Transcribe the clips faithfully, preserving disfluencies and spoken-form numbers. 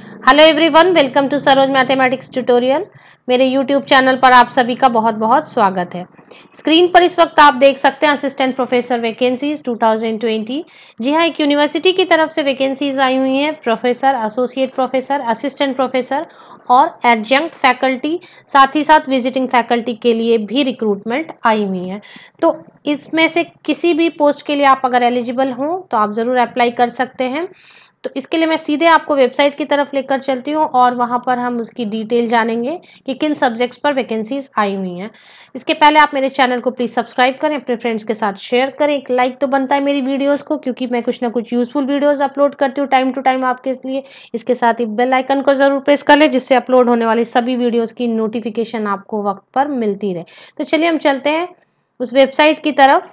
Hello everyone, welcome to Saroj mathematics tutorial. मेरे YouTube channel पर आप सभी का बहुत बहुत स्वागत है। स्क्रीन पर इस वक्त आप देख सकते हैं असिस्टेंट प्रोफेसर वैकेंसीज दो हज़ार बीस। जी हाँ, एक यूनिवर्सिटी की तरफ से वैकेंसीज आई हुई हैं, professor, associate professor, assistant professor और एडजंक्ट फैकल्टी, साथ ही साथ विजिटिंग फैकल्टी के लिए भी रिक्रूटमेंट आई हुई है। तो इसमें से किसी भी पोस्ट के लिए आप अगर एलिजिबल हों तो आप ज़रूर अप्लाई कर सकते हैं। तो इसके लिए मैं सीधे आपको वेबसाइट की तरफ लेकर चलती हूँ और वहाँ पर हम उसकी डिटेल जानेंगे कि किन सब्जेक्ट्स पर वैकेंसीज आई हुई हैं। इसके पहले आप मेरे चैनल को प्लीज़ सब्सक्राइब करें, अपने फ्रेंड्स के साथ शेयर करें, एक लाइक तो बनता है मेरी वीडियोस को, क्योंकि मैं कुछ ना कुछ यूजफुल वीडियोस अपलोड करती हूँ टाइम टू टाइम आपके लिए। इसके साथ ही बेल आइकन को ज़रूर प्रेस कर लें, जिससे अपलोड होने वाली सभी वीडियोज़ की नोटिफिकेशन आपको वक्त पर मिलती रहे। तो चलिए हम चलते हैं उस वेबसाइट की तरफ।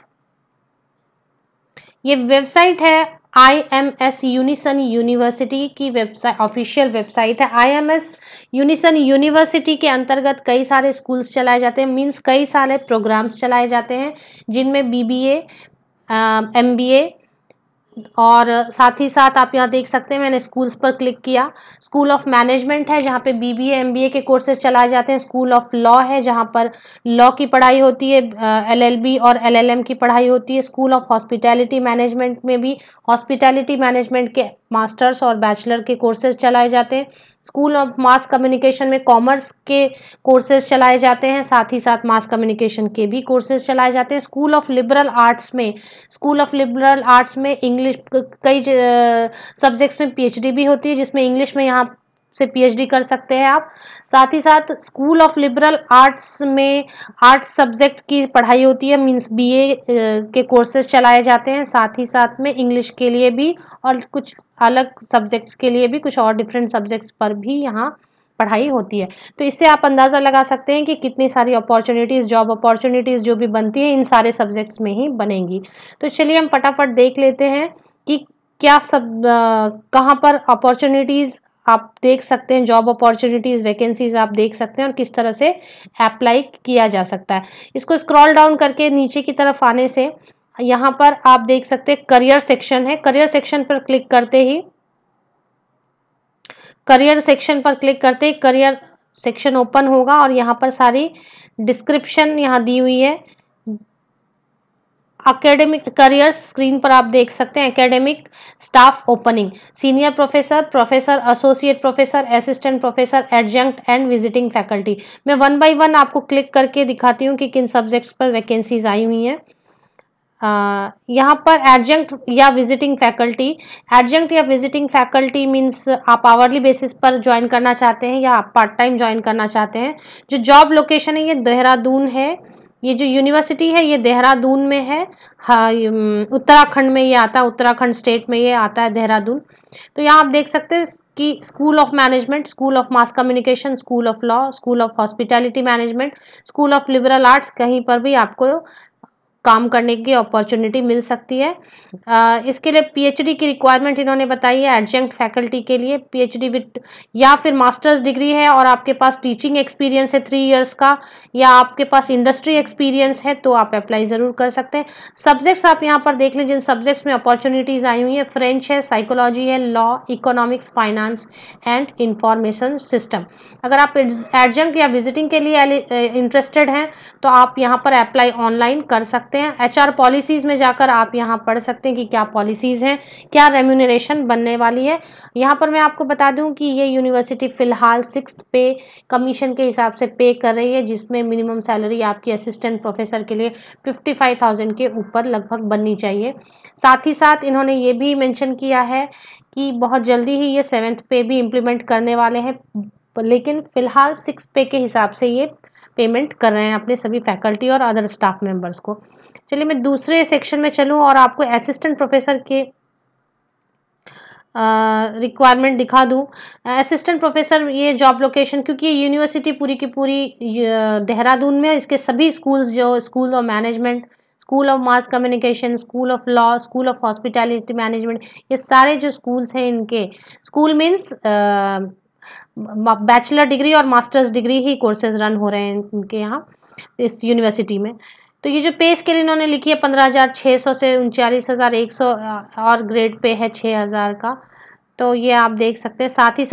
ये वेबसाइट है I M S Unison University की वेबसाइट, ऑफिशियल वेबसाइट है। I M S Unison University के अंतर्गत कई सारे स्कूल्स चलाए जाते हैं, मींस कई सारे प्रोग्राम्स चलाए जाते हैं, जिनमें B B A, M B A और साथ ही साथ आप यहाँ देख सकते हैं, मैंने स्कूल्स पर क्लिक किया। स्कूल ऑफ मैनेजमेंट है जहाँ पे B B A, M B A के कोर्सेज चलाए जाते हैं। स्कूल ऑफ लॉ है जहाँ पर लॉ की पढ़ाई होती है, एल एल बी और एल एल एम की पढ़ाई होती है। स्कूल ऑफ हॉस्पिटैलिटी मैनेजमेंट में भी हॉस्पिटैलिटी मैनेजमेंट के मास्टर्स और बैचलर के कोर्सेज चलाए जाते हैं। स्कूल ऑफ मास कम्युनिकेशन में कॉमर्स के कोर्सेज चलाए जाते हैं, साथ ही साथ मास कम्युनिकेशन के भी कोर्सेज चलाए जाते हैं। स्कूल ऑफ लिबरल आर्ट्स में स्कूल ऑफ लिबरल आर्ट्स में इंग्लिश कई सब्जेक्ट्स में पी एच डी भी होती है, जिसमें इंग्लिश में यहाँ से पी एच डी कर सकते हैं आप। साथ ही साथ स्कूल ऑफ लिबरल आर्ट्स में आर्ट्स सब्जेक्ट की पढ़ाई होती है, मींस बी ए के कोर्सेज चलाए जाते हैं। साथ ही साथ में इंग्लिश के लिए भी और कुछ अलग सब्जेक्ट्स के लिए भी, कुछ और डिफरेंट सब्जेक्ट्स पर भी यहाँ पढ़ाई होती है। तो इससे आप अंदाज़ा लगा सकते हैं कि कितनी सारी अपॉर्चुनिटीज़, जॉब अपॉर्चुनिटीज़ जो भी बनती हैं इन सारे सब्जेक्ट्स में ही बनेंगी। तो चलिए हम फटाफट देख लेते हैं कि क्या सब कहाँ पर अपॉर्चुनिटीज़ आप देख सकते हैं, जॉब अपॉर्चुनिटीज़, वैकेंसीज़ आप देख सकते हैं और किस तरह से अप्लाई किया जा सकता है। इसको स्क्रॉल डाउन करके नीचे की तरफ आने से यहाँ पर आप देख सकते हैं करियर सेक्शन है। करियर सेक्शन पर क्लिक करते ही करियर सेक्शन पर क्लिक करते ही करियर सेक्शन ओपन होगा और यहाँ पर सारी डिस्क्रिप्शन यहाँ दी हुई है। एकेडमिक करियर स्क्रीन पर आप देख सकते हैं academic staff opening, senior professor, professor, associate professor, assistant professor, adjunct and visiting faculty. मैं वन बाय वन आपको क्लिक करके दिखाती हूँ कि किन सब्जेक्ट्स पर वैकेंसीज आई हुई हैं। यहाँ पर एडजंक्ट या विजिटिंग फैकल्टी, एडजंक्ट या विजिटिंग फैकल्टी मीन्स आप आवरली बेसिस पर ज्वाइन करना चाहते हैं या आप पार्ट टाइम ज्वाइन करना चाहते हैं। जो जॉब लोकेशन है ये देहरादून है, ये जो यूनिवर्सिटी है ये देहरादून में है। हाँ, उत्तराखंड में ये आता है, उत्तराखंड स्टेट में ये आता है देहरादून। तो यहाँ आप देख सकते हैं कि school of management, school of mass communication, school of law, school of hospitality management, school of liberal arts, कहीं पर भी आपको काम करने की अपॉर्चुनिटी मिल सकती है। आ, इसके लिए पीएचडी की रिक्वायरमेंट इन्होंने बताई है। एडजंक्ट फैकल्टी के लिए पीएचडी विद या फिर मास्टर्स डिग्री है और आपके पास टीचिंग एक्सपीरियंस है थ्री इयर्स का, या आपके पास इंडस्ट्री एक्सपीरियंस है तो आप अप्लाई ज़रूर कर सकते हैं। सब्जेक्ट्स आप यहाँ पर देख लें जिन सब्जेक्ट्स में अपॉर्चुनिटीज़ आई हुई है। फ्रेंच है, साइकोलॉजी है, law, economics, finance and information system. अगर आप एडजंक्ट या विजिटिंग के लिए इंटरेस्टेड हैं तो आप यहाँ पर अप्लाई ऑनलाइन कर सकते हैं। एच आर पॉलिसीज़ में जाकर आप यहाँ पढ़ सकते हैं कि क्या पॉलिसीज़ हैं, क्या रेम्यूनरेशन बनने वाली है। यहाँ पर मैं आपको बता दूं कि ये यूनिवर्सिटी फ़िलहाल सिक्स्थ पे कमीशन के हिसाब से पे कर रही है, जिसमें मिनिमम सैलरी आपकी असिस्टेंट प्रोफेसर के लिए फिफ्टी फाइव थाउजेंड के ऊपर लगभग बननी चाहिए। साथ ही साथ इन्होंने ये भी मेंशन किया है कि बहुत जल्दी ही ये सेवेंथ पे भी इम्प्लीमेंट करने वाले हैं, लेकिन फ़िलहाल सिक्स पे के हिसाब से ये पेमेंट कर रहे हैं अपने सभी फैकल्टी और अदर स्टाफ मेंबर्स को। चलिए मैं दूसरे सेक्शन में चलूँ और आपको असिस्टेंट प्रोफेसर के रिक्वायरमेंट दिखा दूँ। असिस्टेंट प्रोफेसर ये जॉब लोकेशन, क्योंकि ये यूनिवर्सिटी पूरी की पूरी देहरादून में है, इसके सभी स्कूल्स जो school of management, school of mass communication, school of law, school of hospitality management, ये सारे जो स्कूल्स हैं इनके स्कूल मीन्स बैचलर डिग्री और मास्टर्स डिग्री ही कोर्सेज रन हो रहे हैं इनके यहाँ इस यूनिवर्सिटी में। तो ये जो पे स्केल इन्होंने लिखी है पंद्रह हज़ार छः सौ से उनचालीस हज़ार एक सौ और ग्रेड पे है छः हज़ार का, तो ये आप देख सकते हैं। साथ ही साथ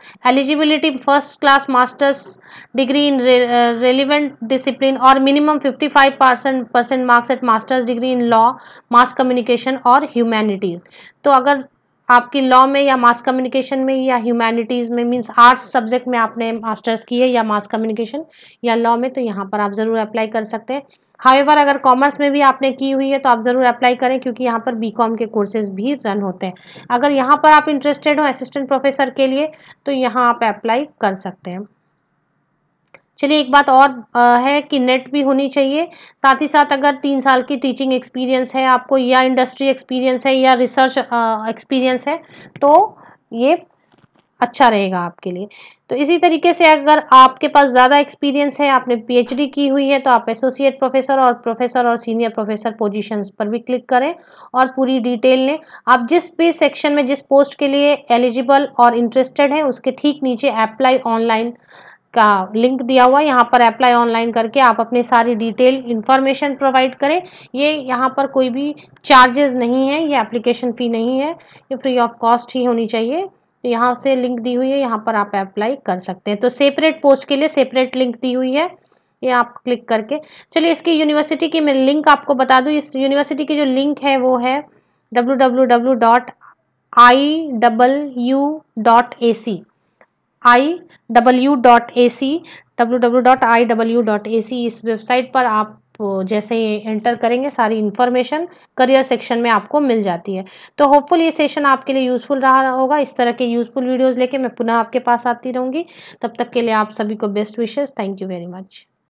eligibility first class masters degree in relevant discipline और minimum fifty five percent percent marks at masters degree in law, mass communication और ह्यूमैनिटीज़। तो अगर आपकी लॉ में या मास कम्युनिकेशन में या ह्यूमैनिटीज़ में, मीन्स आर्ट्स सब्जेक्ट में आपने मास्टर्स की है या मास कम्युनिकेशन या लॉ में, तो यहाँ पर आप ज़रूर अप्लाई कर सकते हैं। हाउएवर अगर कॉमर्स में भी आपने की हुई है तो आप ज़रूर अप्लाई करें, क्योंकि यहाँ पर बीकॉम के कोर्सेज भी रन होते हैं। अगर यहाँ पर आप इंटरेस्टेड हो असिस्टेंट प्रोफेसर के लिए तो यहाँ आप अप्लाई कर सकते हैं। चलिए, एक बात और आ, है कि नेट भी होनी चाहिए, साथ ही साथ अगर तीन साल की टीचिंग एक्सपीरियंस है आपको, या इंडस्ट्री एक्सपीरियंस है, या रिसर्च एक्सपीरियंस है, तो ये अच्छा रहेगा आपके लिए। तो इसी तरीके से अगर आपके पास ज़्यादा एक्सपीरियंस है, आपने पीएचडी की हुई है, तो आप एसोसिएट प्रोफेसर और प्रोफेसर और सीनियर प्रोफेसर पोजीशंस पर भी क्लिक करें और पूरी डिटेल लें। आप जिस भी सेक्शन में जिस पोस्ट के लिए एलिजिबल और इंटरेस्टेड हैं, उसके ठीक नीचे अप्लाई ऑनलाइन का लिंक दिया हुआ है, यहाँ पर अप्लाई ऑनलाइन करके आप अपनी सारी डिटेल इन्फॉर्मेशन प्रोवाइड करें। ये यहाँ पर कोई भी चार्जेस नहीं है, ये एप्लीकेशन फ़ी नहीं है, ये फ्री ऑफ कॉस्ट ही होनी चाहिए। तो यहाँ से लिंक दी हुई है, यहाँ पर आप अप्लाई कर सकते हैं। तो सेपरेट पोस्ट के लिए सेपरेट लिंक दी हुई है, ये आप क्लिक करके। चलिए, इसकी यूनिवर्सिटी की मैं लिंक आपको बता दूँ। इस यूनिवर्सिटी की जो लिंक है वो है W W W dot I double U dot A C I W dot A C W W dot I W dot A C. इस वेबसाइट पर आप जैसे एंटर करेंगे सारी इन्फॉर्मेशन करियर सेक्शन में आपको मिल जाती है। तो होपफुल ये सेशन आपके लिए यूज़फुल रहा होगा। इस तरह के यूज़फुल वीडियोज़ लेके मैं पुनः आपके पास आती रहूँगी। तब तक के लिए आप सभी को best wishes. Thank you very much.